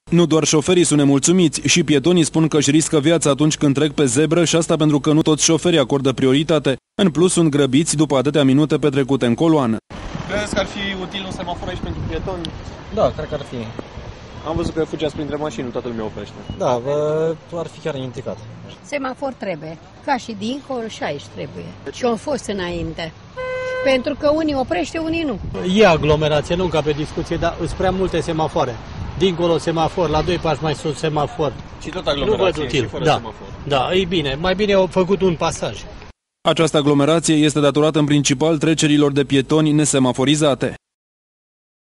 Nu doar șoferii sunt nemulțumiți, și pietonii spun că își riscă viața atunci când trec pe zebră și asta pentru că nu toți șoferii acordă prioritate. În plus, sunt grăbiți după atâtea minute petrecute în coloană. Credeți că ar fi util un semafor aici pentru pietoni? Da, cred că ar fi. Am văzut că fugeați printre mașini, nu toată lumea oprește. Da, ar fi chiar indicat. Semafor trebuie, ca și dincolo și aici trebuie. Și au fost înainte. Pentru că unii oprește, unii nu. E aglomerație, nu ca pe discuție, dar sunt prea multe semafoare. Dincolo semafor, la 2 pași mai sus semafor. Și tot aglomerație, și fără da. semafor. Da, e bine. Mai bine au făcut un pasaj. Această aglomerație este datorată în principal trecerilor de pietoni nesemaforizate.